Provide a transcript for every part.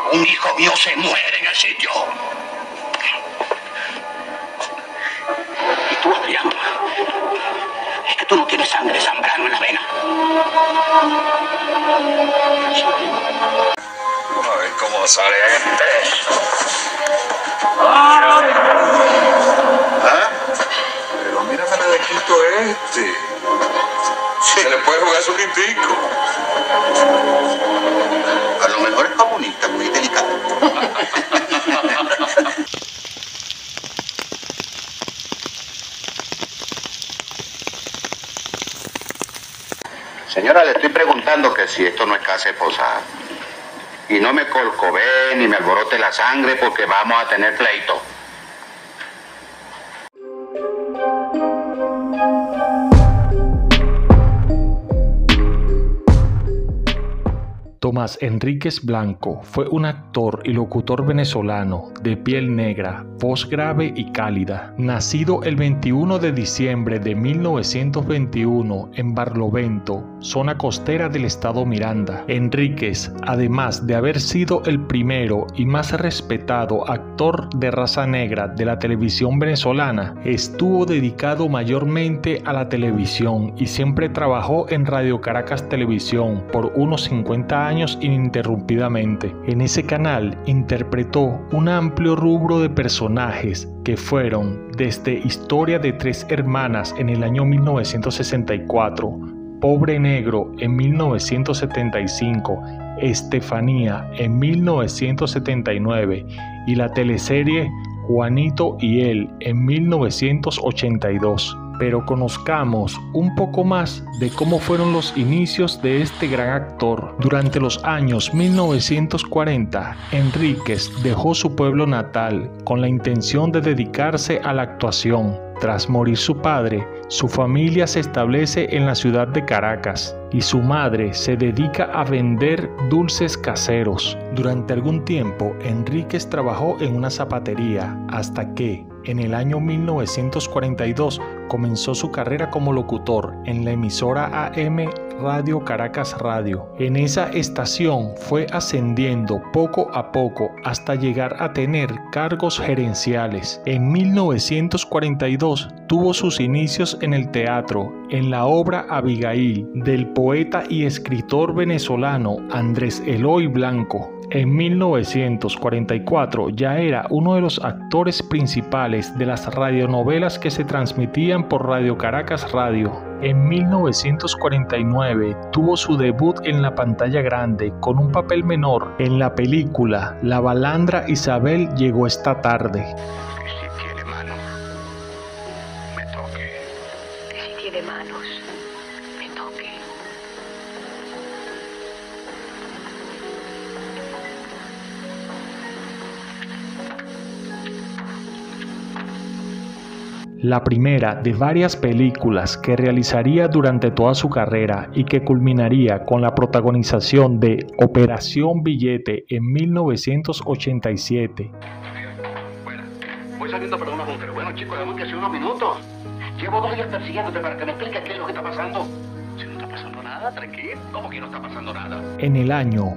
Un hijo mío se muere en el sitio. Y tú, Adrián, es que tú no tienes sangre Zambrano en la vena. Vamos a ver cómo sale este. Pero mírame de quinto este. Sí. Se le puede jugar su quintico. A lo mejor es comunista, muy delicado. Señora, le estoy preguntando que si esto no es casa de posada. Y no me colcové ni me alborote la sangre porque vamos a tener pleito. Tomás Enríquez Blanco fue un actor y locutor venezolano de piel negra, voz grave y cálida. Nacido el 21 de diciembre de 1921 en Barlovento, zona costera del estado Miranda. Enríquez, además de haber sido el primero y más respetado actor de raza negra de la televisión venezolana, estuvo dedicado mayormente a la televisión y siempre trabajó en Radio Caracas Televisión por unos 50 años ininterrumpidamente. En ese canal interpretó un amplio rubro de personajes que fueron desde Historia de tres hermanas en el año 1964, Pobre Negro en 1975, Estefanía en 1979 y la teleserie Juanito y él en 1982. Pero conozcamos un poco más de cómo fueron los inicios de este gran actor. Durante los años 1940, Enríquez dejó su pueblo natal con la intención de dedicarse a la actuación. Tras morir su padre, su familia se establece en la ciudad de Caracas y su madre se dedica a vender dulces caseros. Durante algún tiempo, Enríquez trabajó en una zapatería hasta que, en el año 1942, comenzó su carrera como locutor en la emisora AM Radio Caracas Radio. En esa estación fue ascendiendo poco a poco hasta llegar a tener cargos gerenciales. En 1942 tuvo sus inicios en el teatro, en la obra Abigail del poeta y escritor venezolano Andrés Eloy Blanco. En 1944 ya era uno de los actores principales de las radionovelas que se transmitían por Radio Caracas Radio. En 1949 tuvo su debut en la pantalla grande con un papel menor en la película La Balandra Isabel llegó esta tarde. Si tiene mano, me toque. Si tiene manos, me toque. La primera de varias películas que realizaría durante toda su carrera y que culminaría con la protagonización de Operación Billete en 1987. Bueno, voy saliendo para una junta, pero bueno, chicos, dame que hace unos minutos. Llevo 2 días persiguiéndote para que me expliques qué es lo que está pasando. Si no está pasando nada, tranquilo. ¿Cómo que no está pasando nada? En el año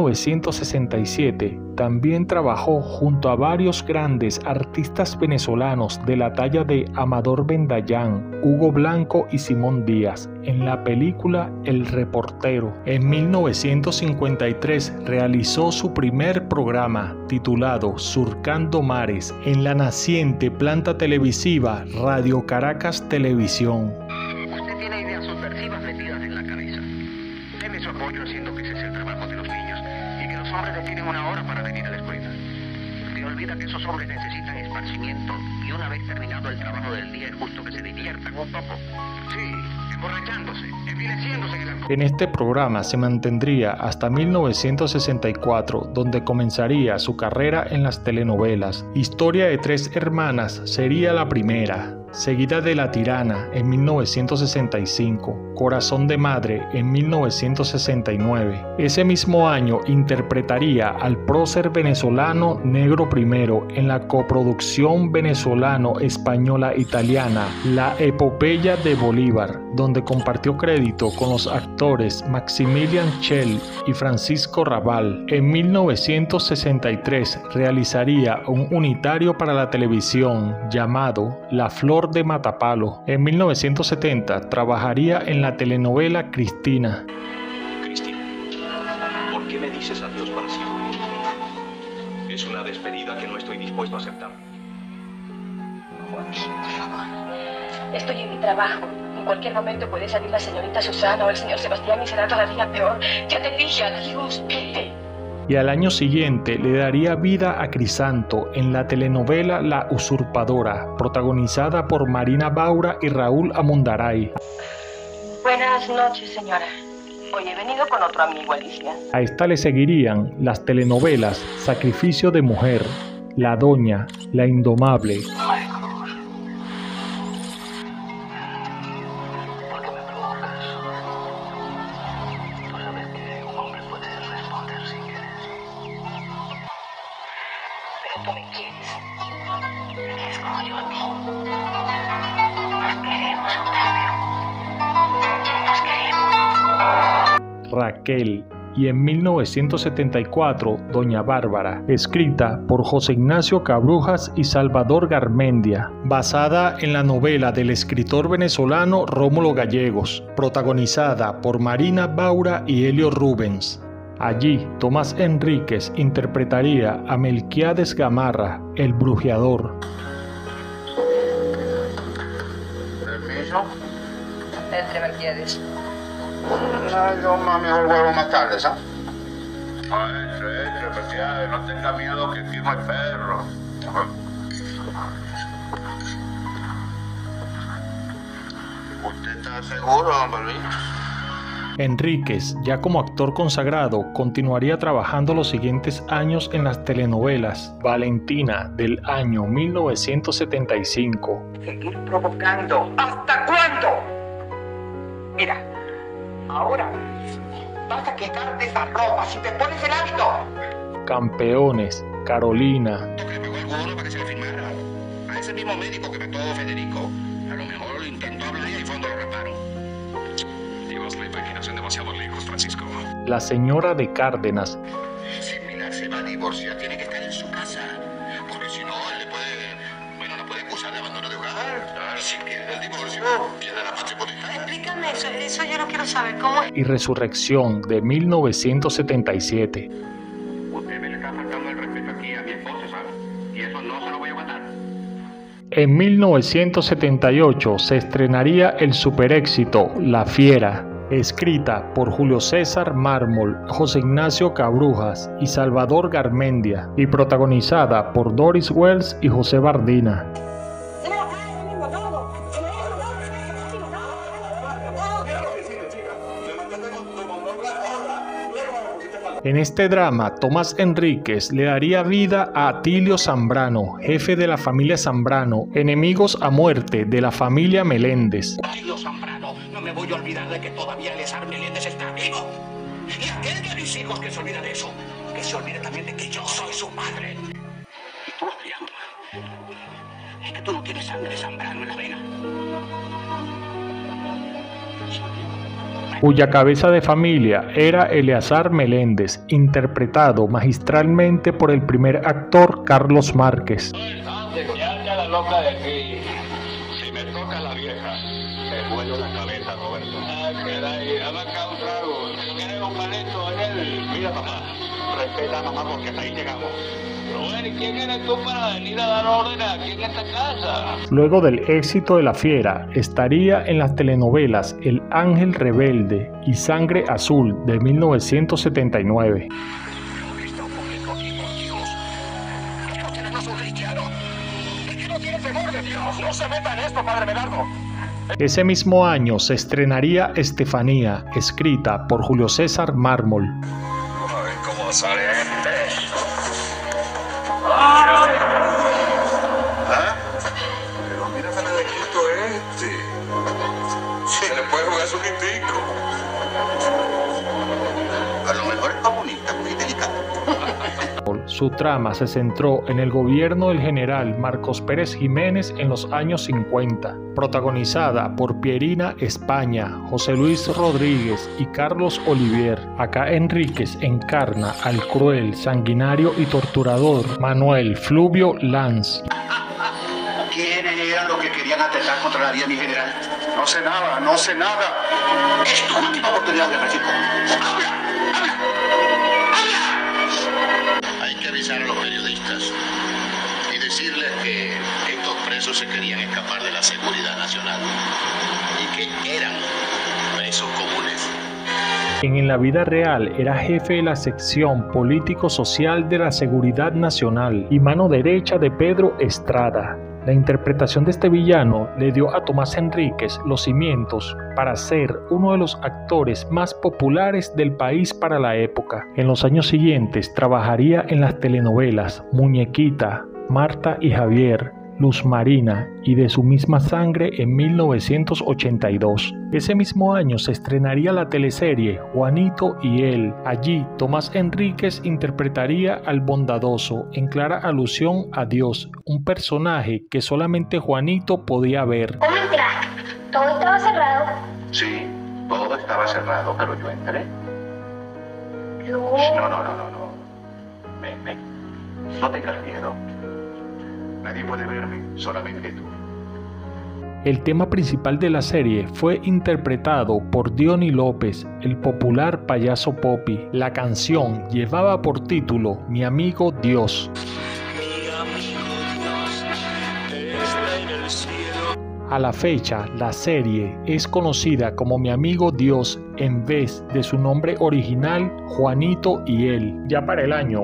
1967 también trabajó junto a varios grandes artistas venezolanos de la talla de Amador Bendayán, Hugo Blanco y Simón Díaz en la película El Reportero. En 1953 realizó su primer programa titulado Surcando Mares en la naciente planta televisiva Radio Caracas Televisión. Usted tiene ideas subversivas metidas en la cabeza. Deme su apoyo haciendo que cese el trabajo de los niños y que los hombres destinen una hora para venir a la escuela. Se olvida que esos hombres necesitan esparcimiento y una vez terminado el trabajo del día es justo que se diviertan un poco. Sí, emborrachándose, envileciéndose en el alcohol. En este programa se mantendría hasta 1964, donde comenzaría su carrera en las telenovelas. Historia de tres hermanas sería la primera, seguida de La Tirana en 1965, Corazón de Madre en 1969. Ese mismo año interpretaría al prócer venezolano Negro Primero en la coproducción venezolano-española-italiana La Epopeya de Bolívar. donde compartió crédito con los actores Maximilian Schell y Francisco Rabal. En 1963 realizaría un unitario para la televisión llamado La Flor de Matapalo. En 1970 trabajaría en la telenovela Cristina. Cristina, ¿por qué me dices adiós para siempre? Es una despedida que no estoy dispuesto a aceptar. Joaquín, por favor. Estoy en mi trabajo. En cualquier momento puede salir la señorita Susana o el señor Sebastián y será todavía peor. Ya te dije adiós, vete. Y al año siguiente le daría vida a Crisanto en la telenovela La Usurpadora, protagonizada por Marina Baura y Raúl Amundaray. Buenas noches, señora. Hoy he venido con otro amigo, Alicia. A esta le seguirían las telenovelas Sacrificio de Mujer, La Doña, La Indomable. Pero tú me quieres. Te escojo yo a ti. Nos queremos, Octavio. Nos queremos. Raquel, y en 1974 Doña Bárbara, escrita por José Ignacio Cabrujas y Salvador Garmendia, basada en la novela del escritor venezolano Rómulo Gallegos, protagonizada por Marina Baura y Helio Rubens. Allí, Tomás Enríquez interpretaría a Melquiades Gamarra, el brujeador. ¿Permiso? Entre, Melquiades. No, yo mejor vuelvo más tarde, ¿sabes? Entre, Melquiades, no tenga miedo que aquí no hay perro. ¿Usted está seguro, don Balvin? Enríquez, ya como actor consagrado, continuaría trabajando los siguientes años en las telenovelas Valentina del año 1975. Seguir provocando. ¿Hasta cuándo? Mira, ahora vas a quitarte esa ropa si te pones el hábito. Campeones, Carolina. Le pagó alguno para que se le firmara. A ese mismo médico que mató a Federico, a lo mejor intentó hablar y al fondo lo raparon. Llevas la imaginación demasiado lejos, Francisco. La señora de Cárdenas. Si Pilar se va a divorciar, tiene que estar en su casa. Porque si no, él la puede acusar de abandono de hogar. Claro, si quiere el divorcio, queda la patria potestad. Explícame eso yo no quiero saber cómo es. Y Resurrección de 1977. Usted me le está faltando el respeto aquí a mi esposa, ¿sabe? Y eso no se lo voy a aguantar. En 1978 se estrenaría el superéxito La Fiera, escrita por Julio César Mármol, José Ignacio Cabrujas y Salvador Garmendia, y protagonizada por Doris Wells y José Bardina. En este drama, Tomás Enríquez le daría vida a Atilio Zambrano, jefe de la familia Zambrano, enemigos a muerte de la familia Meléndez. Atilio Zambrano, no me voy a olvidar de que todavía Eleazar Meléndez está vivo. Y aquel de mis hijos que se olvida de eso, que se olvide también de que yo soy su padre. Y tú, Adrián, es que tú no tienes sangre de Zambrano en la vena. Cuya cabeza de familia era Eleazar Meléndez, interpretado magistralmente por el primer actor Carlos Márquez. Ya la loca de aquí. Si me toca la vieja, te vuelo la cabeza, Roberto. Caray, dame acá un trago. ¿Quieres un palito, Daniel? Mira, papá, respeta a mamá porque hasta ahí llegamos. Pero bueno, ¿y quién eres tú para venir a dar órdenes aquí en esta casa? Luego del éxito de La Fiera, estaría en las telenovelas El Ángel Rebelde y Sangre Azul de 1979. Cristo público aquí, por Dios. Es que usted no es un cristiano. Es que no tiene temor de Dios. No se meta en esto, padre Medardo. Ese mismo año se estrenaría Estefanía, escrita por Julio César Mármol. Ay, cómo sale este. Pero mírame la de Quito este. Se le puede jugar su quintico. A lo mejor es comunista, muy delicado. Su trama se centró en el gobierno del general Marcos Pérez Jiménez en los años 50, protagonizada por Pierina España, José Luis Rodríguez y Carlos Olivier. Acá Enríquez encarna al cruel, sanguinario y torturador Manuel Fluvio Lanz. ¿Quiénes eran los que querían atentar contra la vida de mi general? No sé nada, no sé nada. Es tu última oportunidad, Francisco. ¡Habla! Hay que avisar a los periodistas y decirles que estos presos se querían escapar de la seguridad nacional y que eran presos comunes. Quien en la vida real era jefe de la sección político-social de la Seguridad Nacional y mano derecha de Pedro Estrada. La interpretación de este villano le dio a Tomás Enríquez los cimientos para ser uno de los actores más populares del país para la época. En los años siguientes trabajaría en las telenovelas Muñequita, Marta y Javier, Luz Marina y De su misma sangre en 1982. Ese mismo año se estrenaría la teleserie Juanito y él. Allí Tomás Enríquez interpretaría al bondadoso, en clara alusión a Dios, un personaje que solamente Juanito podía ver. ¿Cómo entraste? ¿Todo estaba cerrado? Sí, todo estaba cerrado, pero yo entré. Yo... No. Ven. No tengas miedo. Nadie puede verme, solamente tú. El tema principal de la serie fue interpretado por Diony López, el popular payaso Popi. La canción llevaba por título Mi amigo Dios. Mi amigo Dios está en el cielo. A la fecha, la serie es conocida como Mi amigo Dios en vez de su nombre original Juanito y él. Ya para el año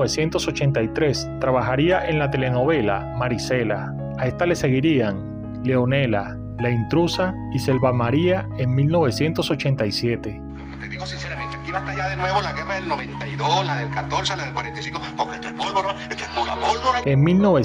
1983 trabajaría en la telenovela Marisela. A esta le seguirían Leonela, La Intrusa y Selva María en 1987. Te digo sinceramente, aquí va a estallar de nuevo la guerra del 92, la del 14, la del 45, porque esto es pólvora, esto es pura pólvora. En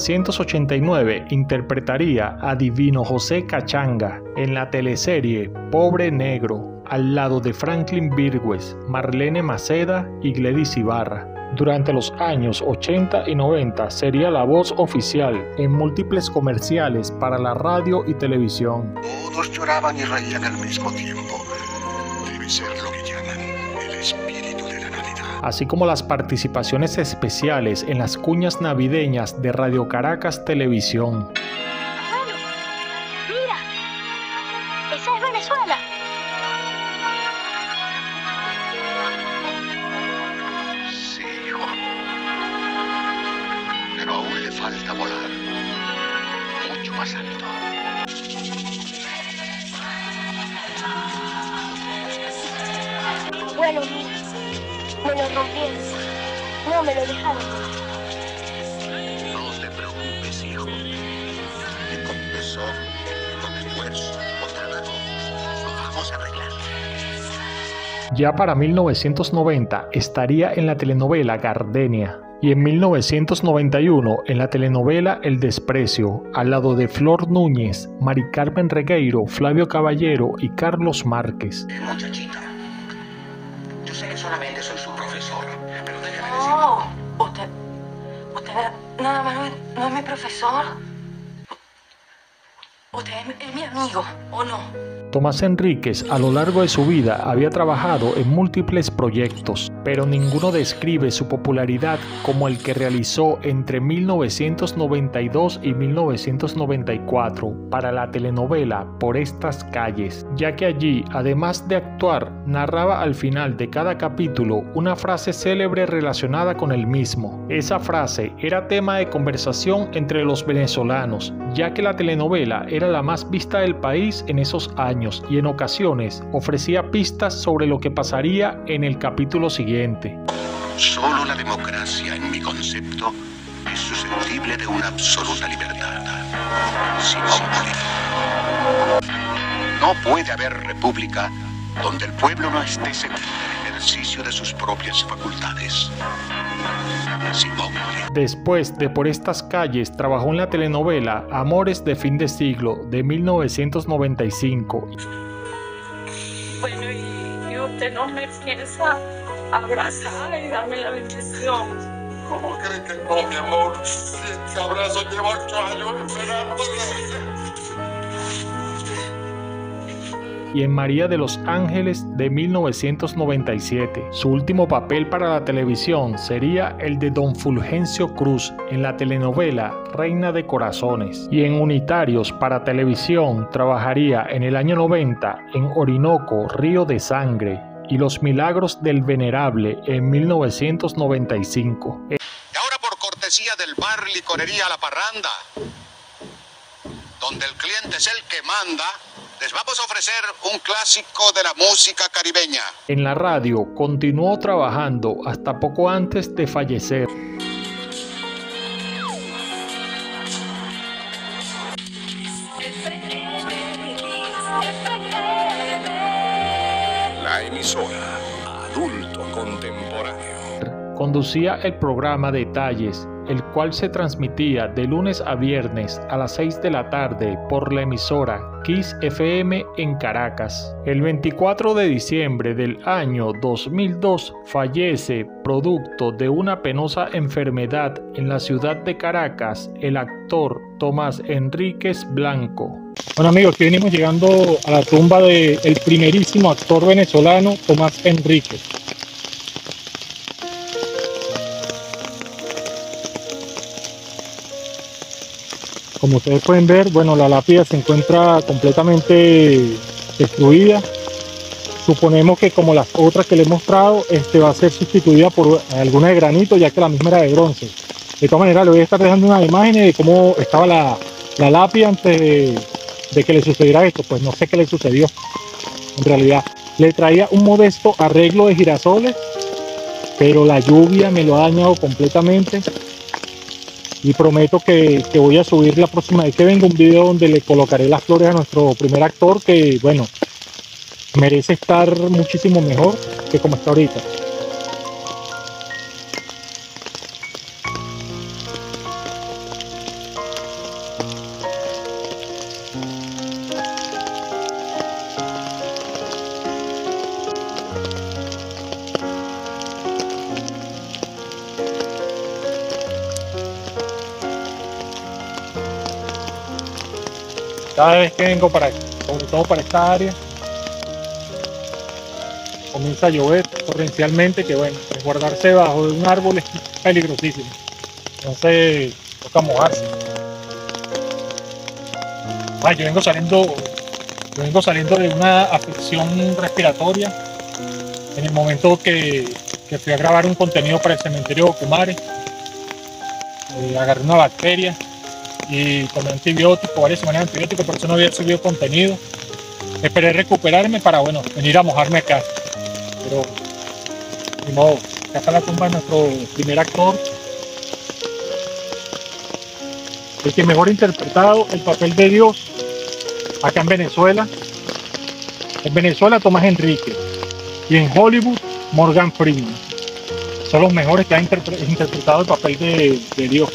1989 interpretaría a Divino José Cachanga en la teleserie Pobre Negro, al lado de Franklin Virgües, Marlene Maceda y Gledys Ibarra. Durante los años 80 y 90 sería la voz oficial en múltiples comerciales para la radio y televisión. Todos lloraban y reían al mismo tiempo. Debe ser lo que llaman el espíritu de la Navidad. Así como las participaciones especiales en las cuñas navideñas de Radio Caracas Televisión. Bueno, mira, esa es Venezuela. Sí, hijo. Pero aún le falta volar. Mucho más alto. Bueno, mira, me lo rompieron. No me lo dejaron. No te preocupes, hijo. Que con tesón, con esfuerzo, con trabajo, lo vamos a arreglar. Ya para 1990 estaría en la telenovela Gardenia y en 1991 en la telenovela El Desprecio, al lado de Flor Núñez, Mari Carmen Regueiro, Flavio Caballero y Carlos Márquez. Muchachita, yo sé que solamente soy su profesor, pero déjame decir... No, usted nada más no es mi profesor. Usted es mi amigo, ¿o no? Tomás Enríquez a lo largo de su vida había trabajado en múltiples proyectos, pero ninguno describe su popularidad como el que realizó entre 1992 y 1994 para la telenovela Por estas calles, ya que allí, además de actuar, narraba al final de cada capítulo una frase célebre relacionada con el mismo. Esa frase era tema de conversación entre los venezolanos, ya que la telenovela era la más vista del país en esos años y en ocasiones ofrecía pistas sobre lo que pasaría en el capítulo siguiente. Solo la democracia, en mi concepto, es susceptible de una absoluta libertad. Simón Bolívar. No puede haber república donde el pueblo no esté seguro del ejercicio de sus propias facultades. Simón Bolívar. Después de Por estas calles, trabajó en la telenovela Amores de fin de siglo de 1995. Bueno, y usted no me piensa abrazar y darme la bendición. ¿Cómo crees que no, mi amor? Si este abrazo lleva 8 años esperando. Y en María de los Ángeles de 1997. Su último papel para la televisión sería el de Don Fulgencio Cruz en la telenovela Reina de Corazones. Y en Unitarios para televisión trabajaría en el año 90 en Orinoco, Río de Sangre y Los Milagros del Venerable en 1995. Y ahora por cortesía del bar Licorería La Parranda, donde el cliente es el que manda, les vamos a ofrecer un clásico de la música caribeña. En la radio continuó trabajando hasta poco antes de fallecer. La emisora Adulto Contemporáneo Conducía el programa Detalles, el cual se transmitía de lunes a viernes a las 6 de la tarde por la emisora Kiss FM en Caracas. El 24 de diciembre del año 2002 fallece, producto de una penosa enfermedad en la ciudad de Caracas, el actor Tomás Enríquez Blanco. Bueno amigos, aquí venimos llegando a la tumba del primerísimo actor venezolano Tomás Enríquez. Como ustedes pueden ver, bueno, la lápida se encuentra completamente destruida. Suponemos que como las otras que le he mostrado, va a ser sustituida por alguna de granito, ya que la misma era de bronce. De todas maneras, le voy a estar dejando unas imágenes de cómo estaba la lápida antes de que le sucediera esto. Pues no sé qué le sucedió. En realidad, le traía un modesto arreglo de girasoles, pero la lluvia me lo ha dañado completamente. Y prometo que voy a subir la próxima vez que venga un video donde le colocaré las flores a nuestro primer actor, que bueno, merece estar muchísimo mejor que como está ahorita. Cada vez que vengo para aquí, sobre todo para esta área, comienza a llover torrencialmente, que bueno, resguardarse bajo de un árbol es peligrosísimo. Entonces toca mojarse. Yo vengo saliendo de una afección respiratoria en el momento que fui a grabar un contenido para el cementerio de Ocumare. Agarré una bacteria y tomé antibiótico, varias semanas de antibiótico, por eso no había subido contenido. Esperé recuperarme para, bueno, venir a mojarme acá. Pero, ni modo, acá está la tumba de nuestro primer actor. El que mejor ha interpretado el papel de Dios acá en Venezuela. En Venezuela, Tomás Enríquez. Y en Hollywood, Morgan Freeman. Son los mejores que han interpretado el papel de Dios.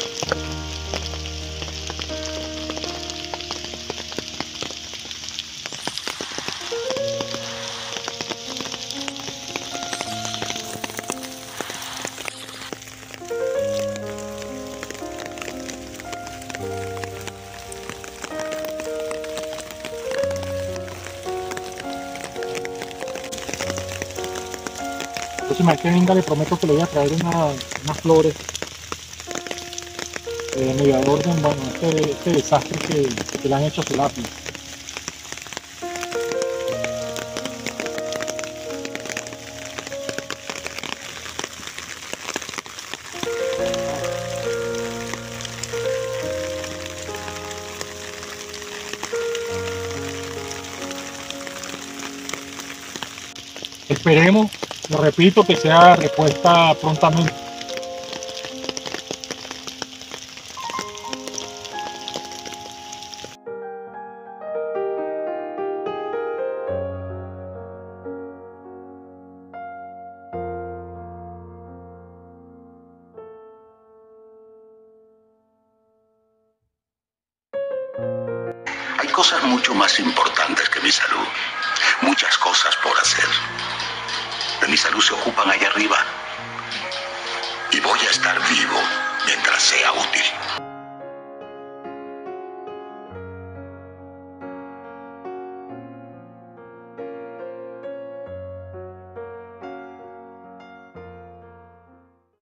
La próxima vez que venga le prometo que le voy a traer unas flores medio de orden, bueno, este desastre que le han hecho a su lápiz. Esperemos, lo repito, que sea repuesta prontamente. Hay cosas mucho más importantes que mi salud. Muchas cosas por hacer. De mi salud se ocupan allá arriba. y voy a estar vivo mientras sea útil.